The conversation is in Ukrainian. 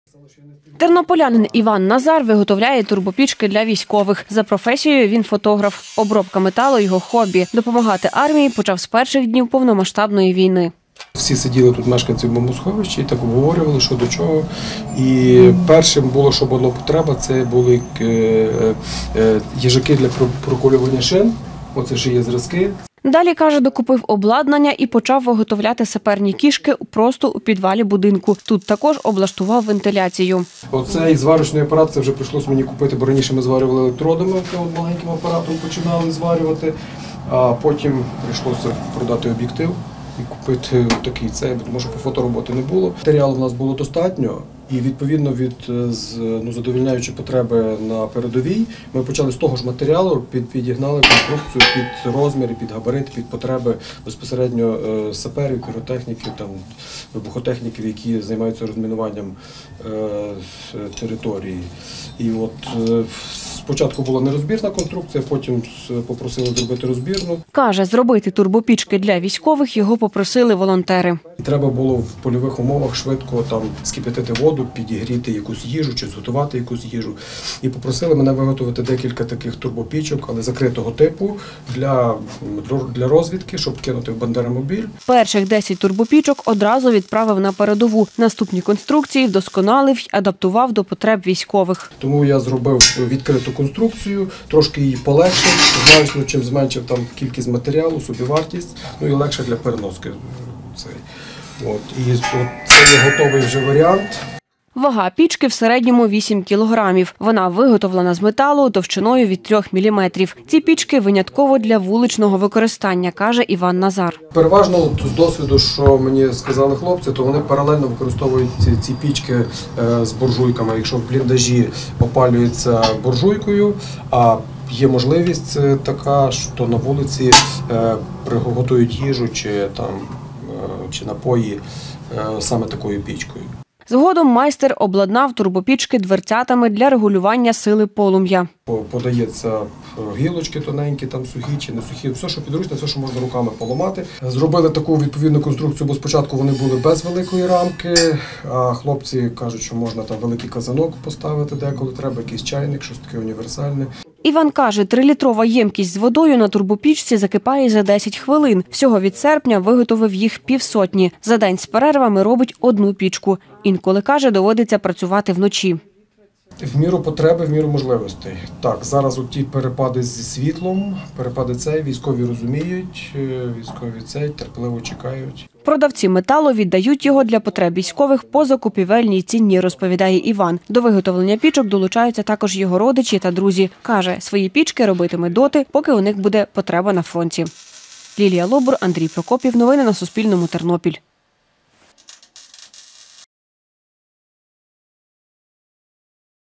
Тернополянин Іван Назар виготовляє турбопічки для військових. За професією він фотограф. Обробка металу – його хобі. Допомагати армії почав з перших днів повномасштабної війни. Всі сиділи тут, мешканці в бомбосховищі, і так обговорювали, що до чого. І першим було, що була потреба, це були їжаки для проколювання шин. Оце ж є зразки. Далі, каже, докупив обладнання і почав виготовляти саперні кішки просто у підвалі будинку. Тут також облаштував вентиляцію. Оцей зварочний апарат, це вже прийшлося мені купити, бо раніше ми зварювали електродами, маленьким апаратом починали зварювати, а потім прийшлося продати об'єктив і купити такий цей, тому що по фотороботи не було. Матеріалу в нас було достатньо, і відповідно від задовольняючи потреби на передовій, ми почали з того ж матеріалу, підігнали конструкцію під розміри, під габарит, під потреби безпосередньо саперів, піротехніків, вибухотехніків, які займаються розмінуванням території. І от спочатку була нерозбірна конструкція, потім попросили зробити розбірну. Каже, зробити турбопічки для військових його попросили волонтери. Треба було в польових умовах швидко скип'ятити воду, підігріти якусь їжу чи зготувати якусь їжу. І попросили мене виготовити декілька таких турбопічок, але закритого типу, для розвідки, щоб кинути в бандеромобіль. Перших 10 турбопічок одразу відправив на передову. Наступні конструкції вдосконалив й адаптував до потреб військових. Тому я зробив відкриту конструкцію, трошки її полегшив, значно чим зменшив кількість матеріалу, собівартість, і легше для переноски. І це є готовий вже варіант. Вага пічки в середньому 8 кілограмів. Вона виготовлена з металу товщиною від 3 міліметрів. Ці пічки винятково для вуличного використання, каже Іван Назар. Переважно з досвіду, що мені сказали хлопці, то вони паралельно використовують ці пічки з буржуйками. Якщо в бліндажі опалюється буржуйкою, а є можливість така, що на вулиці приготують їжу чи напої саме такою пічкою. Згодом майстер обладнав турбопічки дверцятами для регулювання сили полум'я. Подається гілочки тоненькі, сухі чи не сухі, все, що підручне, все, що можна руками поламати. Зробили таку відповідну конструкцію, бо спочатку вони були без великої рамки, а хлопці кажуть, що можна великий казанок поставити деколи треба, якийсь чайник, щось таке універсальне. Іван каже, 3-літрова ємкість з водою на турбопічці закипає за 10 хвилин. Всього від серпня виготовив їх півсотні. За день з перервами робить одну пічку. Інколи, каже, доводиться працювати вночі. В міру потреби, в міру можливостей. Так, зараз ті перепади зі світлом, перепади військові розуміють, військові терпеливо чекають. Продавці металу віддають його для потреб військових по закупівельній ціні, розповідає Іван. До виготовлення пічок долучаються також його родичі та друзі. Каже, свої пічки робитиме доти, поки у них буде потреба на фронті. Лілія Лобур, Андрій Прокопів. Новини на Суспільному. Тернопіль.